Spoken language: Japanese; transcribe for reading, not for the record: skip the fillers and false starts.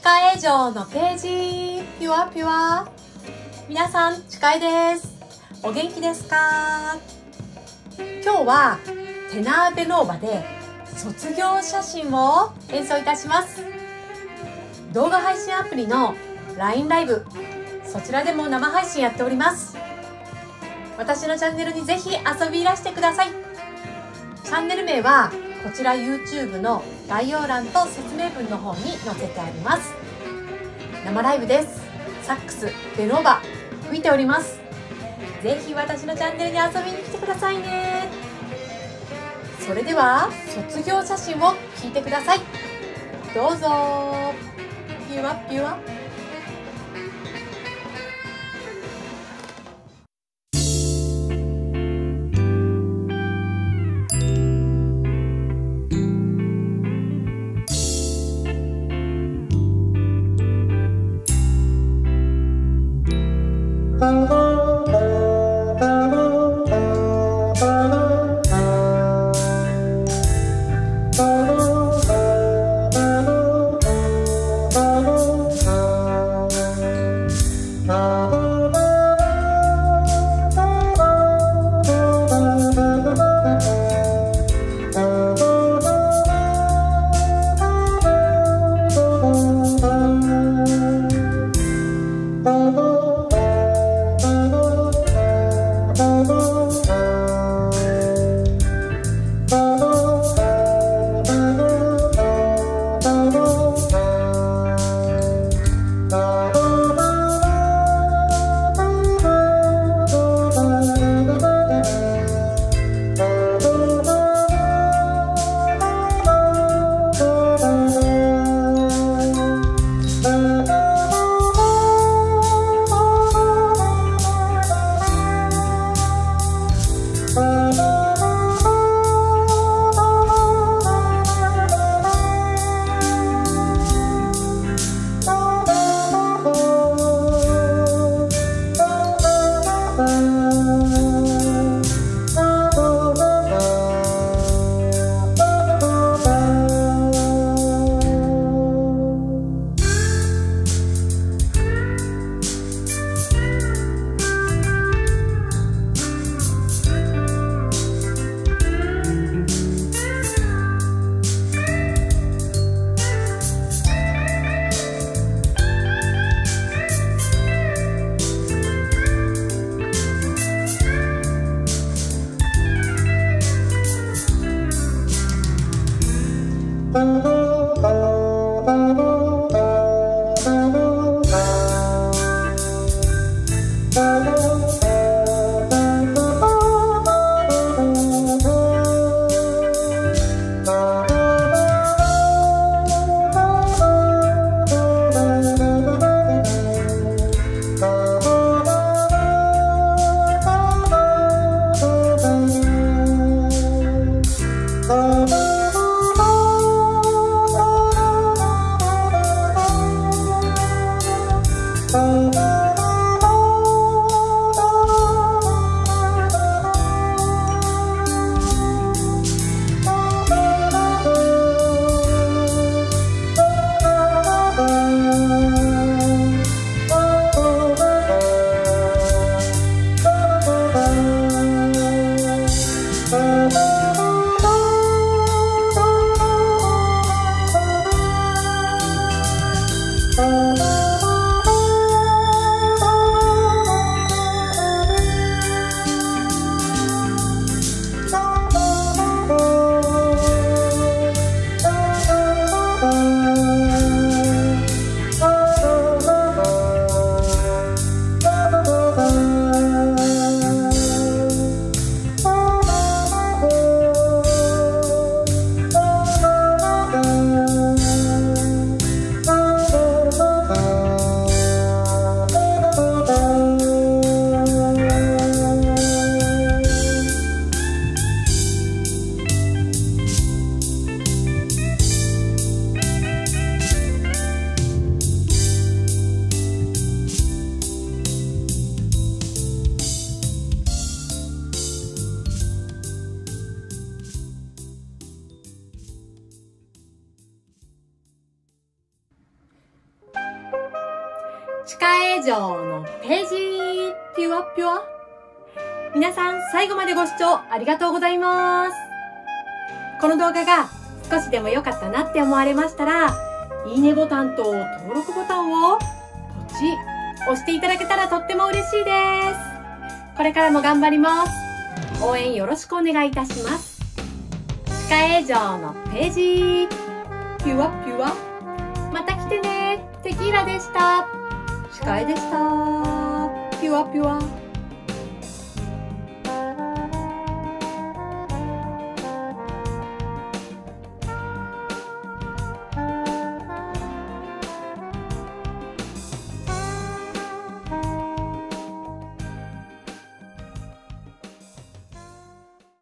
歯科医場のページピュアピュア。皆さん、ちかえです。お元気ですか？今日はテナーベノーバで卒業写真を演奏いたします。動画配信アプリの LINE ライブ、そちらでも生配信やっております。私のチャンネルにぜひ遊びいらしてください。チャンネル名はこちら YouTube の概要欄と説明文の方に載せてあります。生ライブです。サックス、ベノーバ吹いております。ぜひ私のチャンネルに遊びに来てくださいね。それでは卒業写真を聞いてください。どうぞ。ピュアピュア。 歯科衛生のページピュアピュア。皆さん最後までご視聴ありがとうございます。この動画が少しでも良かったなって思われましたら、いいねボタンと登録ボタンをポチ押していただけたらとっても嬉しいです。これからも頑張ります。応援よろしくお願いいたします。歯科衛生のページピュアピュア。また来てね。テキーラでした。歯科医でした。ピュアピュア。